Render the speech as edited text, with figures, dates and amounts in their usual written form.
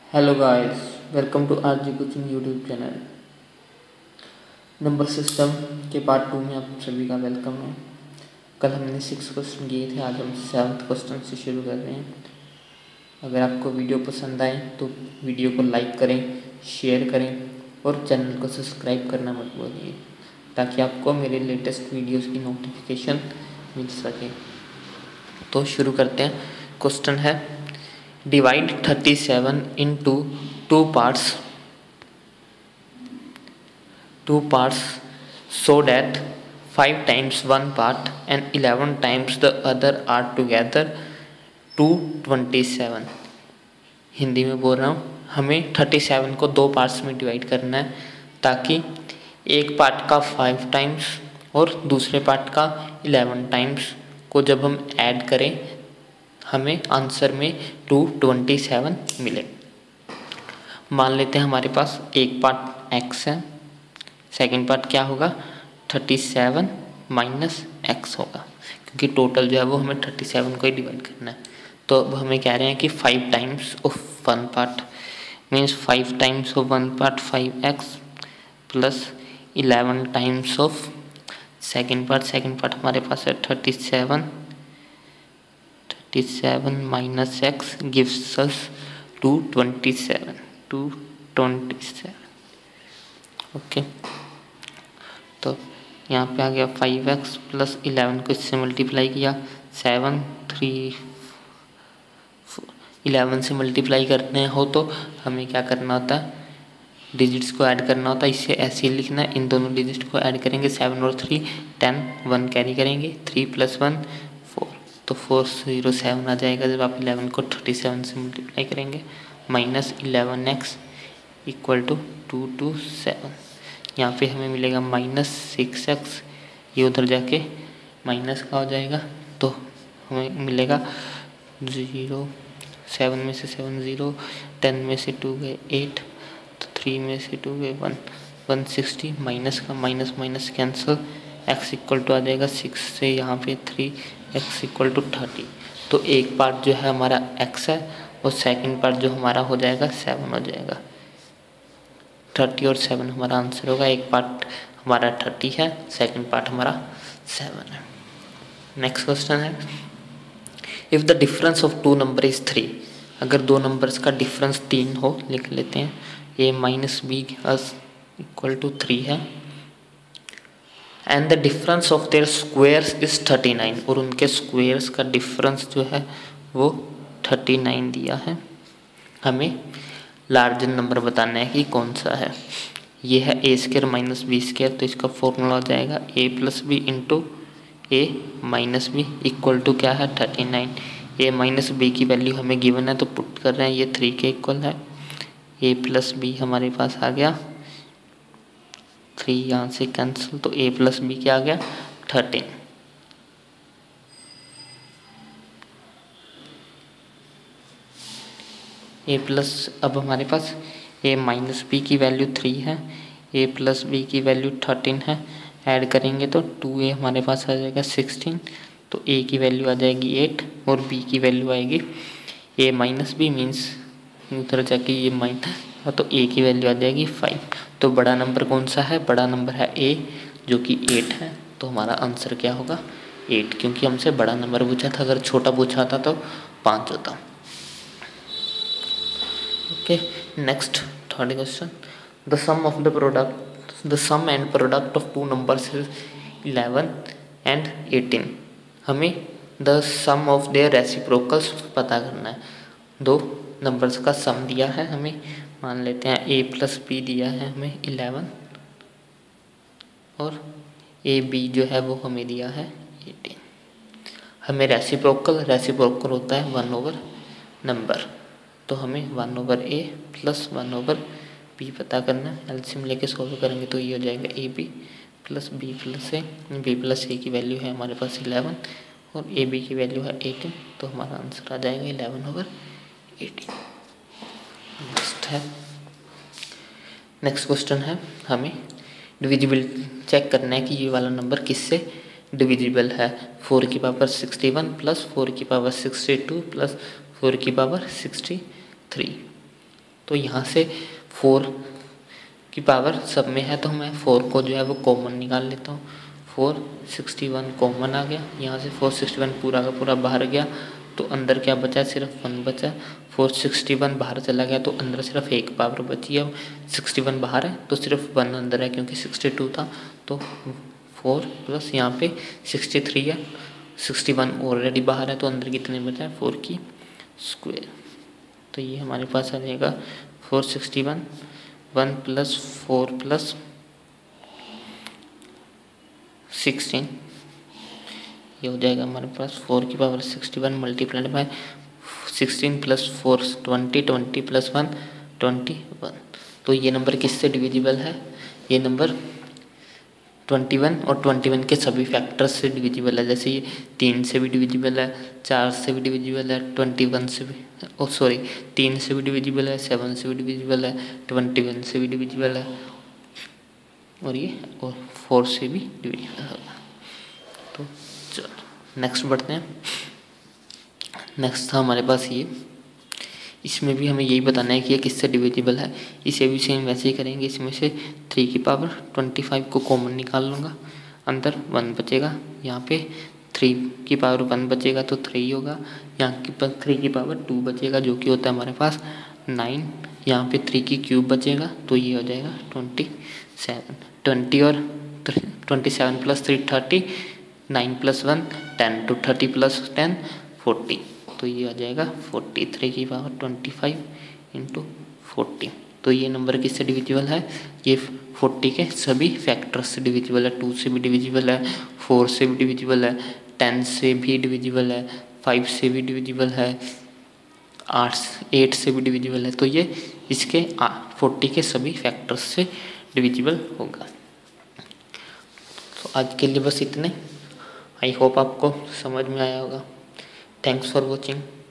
Hello guys, welcome to RG coaching YouTube channel. Number system के part 2 में आप सभी का वेलकम है। कल हमने 6 क्वेश्चन किए थे, आज हम 7th क्वेश्चन से शुरू कर रहे हैं। अगर आपको वीडियो पसंद आए तो वीडियो को लाइक करें, शेयर करें और चैनल को सब्सक्राइब करना मत भूलिए ताकि आपको मेरे लेटेस्ट वीडियोस की नोटिफिकेशन मिल सके। तो शुरू करते हैं। क्वेश्चन है divide 37 into two parts so that 5 times one part and 11 times the other are together 227। Hindi में बोल रहा हूँ, हमें 37 को दो पार्ट्स में डिवाइड करना है ताकि एक पार्ट का 5 टाइम्स और दूसरे पार्ट का 11 टाइम्स को जब हम ऐड करें हमें आंसर में 227 मिले। मान लेते हैं हमारे पास एक पार्ट x है, सेकंड पार्ट क्या होगा 37 माइनस x होगा, क्योंकि टोटल जो है वो हमें 37 को ही डिवाइड करना है। तो अब हमें कह रहे हैं कि 5 times of one part means 5 times of one part 5x plus 11 times of second part हमारे पास है 37 minus x gives us 227। Okay, तो यहाँ पे आ गया 5x प्लस 11 को इससे मल्टीप्लाई किया 7 3 11 से मल्टीप्लाई करने हो तो हमें क्या करना होता है, डिजिट्स को ऐड करना होता है। इसे ऐसे ही लिखना है, इन दोनों डिजिट को ऐड करेंगे 7 और 3 10 1 कैरी करेंगे 3 + 1 4 तो 407 आ जाएगा जब आप 11 को 37 से मल्टीप्लाई करेंगे माइनस 11x इक्वल टू 227। यहाँ पे हमें मिलेगा माइनस 6x, ये उधर जाके माइनस का हो जाएगा तो हमें मिलेगा 0 7 में से 7 0 10 में से 2 गए 8 तो 3 में से 2 गए 1 160 माइनस का minus minus cancel x equal to आ जाएगा 6 से यहाँ पे 3 x इक्वल टू 30। तो एक पार्ट जो है हमारा x है और सेकंड पार्ट जो हमारा हो जाएगा 7 हो जाएगा। 30 और 7 हमारा आंसर होगा। एक पार्ट हमारा 30 है, सेकंड पार्ट हमारा 7 है। नेक्स्ट क्वेश्चन है if the difference of two number is 3। अगर दो नंबर्स का डिफरेंस 3 हो, लिख लेते हैं a minus B equal to 3 है and the difference of their squares is 39 और उनके स्क्वेयर्स का डिफरेंस जो है वो 39 दिया है। हमें लार्जर नंबर बताना है कि कौन सा है। ये है a square minus B square, तो इसका फॉर्मूला हो जाएगा a plus B into A minus B equal to क्या है 39। a माइनस बी की वैल्यू हमें गिवन है तो पुट कर रहे हैं, ये 3 के इक्वल है। a प्लस बी हमारे पास आ गया 3, यहाँ से कैंसिल तो a प्लस बी क्या आ गया 13। a प्लस अब हमारे पास a माइनस बी की वैल्यू 3 है, a प्लस बी की वैल्यू 13 है। ऐड करेंगे तो 2a हमारे पास आ जाएगा 16, तो a की वैल्यू आ जाएगी 8 और b की वैल्यू आएगी a माइनस बी मीन्स उधर जाके ये माइनस तो a की वैल्यू आ जाएगी 5। तो बड़ा नंबर कौन सा है, बड़ा नंबर है a जो कि 8 है। तो हमारा आंसर क्या होगा 8, क्योंकि हमसे बड़ा नंबर पूछा था, अगर छोटा पूछा था तो 5 होता। Okay, next third question the sum and product of two numbers is 11 and 18। हमें the sum of their reciprocals पता करना है। दो नंबर्स का सम दिया है हमें, मान लेते हैं a प्लस बी दिया है हमें 11 और ए बी जो है वो हमें दिया है 18। हमें रेसिप्रोकल होता है 1 नंबर, तो हमें 1/a प्लस 1/b पता करना है। एलसीएम लेके सॉल्व करेंगे तो ये हो जाएगा A B plus B plus A. B plus A की वैल्यू है हमारे पास 11 और ए बी की वैल्यू है 18, तो हमारा आंसर आ जाएगा 11/18। नेक्स्ट क्वेश्चन है हमें डिविजिबल चेक करना है कि ये वाला नंबर किससे डिविजिबल है। 4 की पावर 61 प्लस 4 की पावर 62 प्लस 4 की पावर 63। तो यहाँ से 4 की पावर सब में है तो मैं 4 को जो है वो कॉमन निकाल लेता हूँ। 461 कॉमन आ गया, यहाँ से 461 पूरा का पूरा बाहर गया तो अंदर क्या बचा, सिर्फ 1 बचा। 461 बाहर चला गया तो अंदर सिर्फ 1 पावर बची है। 61 बाहर है तो सिर्फ 1 अंदर है क्योंकि 62 था, तो 4 प्लस यहाँ पे 63 है, 61 ऑलरेडी बाहर है तो अंदर कितने बचा है, 4 की स्क्वायर। तो ये हमारे पास आ जाएगा 461, 1 प्लस 4 प्लस 16, ये हो जाएगा हमारे पास 4 की power 61 multiplied by 16 plus 4 20, 20 plus 1 21। तो ये नंबर किससे डिविजिबल है, ये नंबर 21 और 21 के सभी फैक्टर्स से डिविजिबल है। जैसे ये 3 से भी डिविजिबल है, 4 से भी डिविजिबल है, 21 से भी 3 से भी डिविजिबल है, 7 से भी डिविजिबल है, 21 से भी डिविजिबल है और ये 4 से भी डिविजिबल होगा। तो चलो नेक्स्ट बढ़ते हैं। नेक्स्ट था हमारे पास ये, इसमें भी हमें यही बताना है कि ये किससे डिविजिबल है। इसे भी सेम वैसे ही करेंगे। इसमें से 3 की पावर 25 को कॉमन निकाल लूँगा, अंदर 1 बचेगा, यहाँ पे 3 की पावर 1 बचेगा तो 3 होगा, यहाँ की 3 की पावर 2 बचेगा जो कि होता है हमारे पास 9, यहाँ पे 3 की क्यूब बचेगा तो ये हो जाएगा 27। 20 और 27 प्लस 3 30, 9 प्लस 1 10, तो 30 प्लस 10 40, तो ये आ जाएगा 43 की पावर 25 इंटू 40। तो ये नंबर किससे डिविजिबल है, ये 40 के सभी फैक्टर्स से डिविजिबल है। 2 से भी डिविजिबल है, 4 से भी डिविजिबल है, 10 से भी डिविजिबल है, 5 से भी डिविजिबल है, 8 से भी डिविजिबल है। तो ये इसके 40 के सभी फैक्टर्स से डिविजिबल होगा। तो आज के लिए बस इतने। आई होप आपको समझ में आया होगा। Thanks for watching.